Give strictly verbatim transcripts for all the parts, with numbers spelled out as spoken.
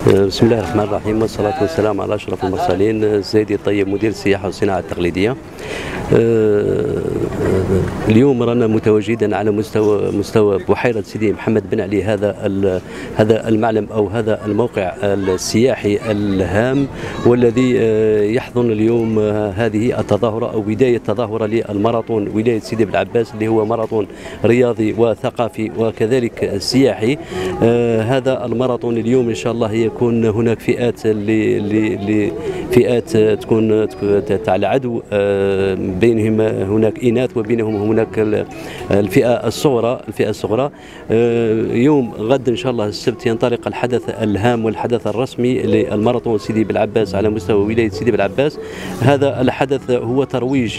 بسم الله الرحمن الرحيم، والصلاة والسلام على أشرف المرسلين. السيدي الطيب مدير السياحة والصناعة التقليدية. اليوم رانا متواجدا على مستوى مستوى بحيرة سيدي محمد بن علي، هذا هذا المعلم أو هذا الموقع السياحي الهام، والذي يحضن اليوم هذه التظاهرة أو بداية تظاهرة للماراثون ولاية سيدي بن-العباس، اللي هو ماراثون رياضي وثقافي وكذلك سياحي. هذا الماراثون اليوم إن شاء الله يكون هناك فئات فئات تكون تاع العدو، بينهم هناك إناث وبينهم هناك الفئة الصغرى الفئة الصغرى. يوم غد إن شاء الله السبت ينطلق الحدث الهام والحدث الرسمي للماراثون سيدي بن-العباس على مستوى ولاية سيدي بن-العباس. هذا الحدث هو ترويج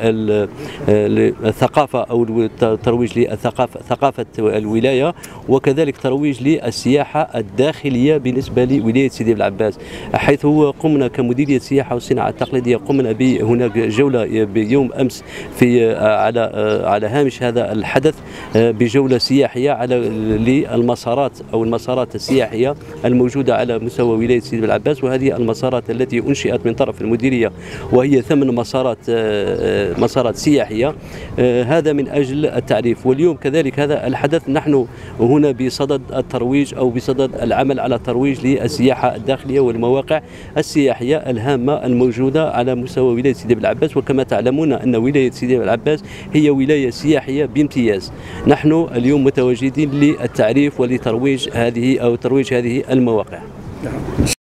للثقافة أو ترويج للثقافة ثقافة الولاية، وكذلك ترويج للسياحة الداخلية بالنسبة لولاية سيدي بن-العباس، حيث قمنا كمديرية السياحة والصناعة التقليدية قمنا بهناك جولة بيوم أمس في على على هامش هذا الحدث بجولة سياحية على للمسارات أو المسارات السياحية الموجودة على مستوى ولاية سيدي بن-العباس. وهذه المسارات التي أنشئت من طرف المديرية، وهي ثمان مسارات مسارات سياحية، هذا من أجل التعريف. واليوم كذلك هذا الحدث نحن هنا بصدد الترويج أو بصدد العمل على الترويج للسياحة الداخلية والمواقع السياحية الهامة الموجودة على مستوى ولاية سيدي بن-العباس. وكما تعلمون أن ولاية سيدي بن-العباس هي ولاية سياحية بامتياز. نحن اليوم متواجدين للتعريف ولترويج هذه أو ترويج هذه المواقع.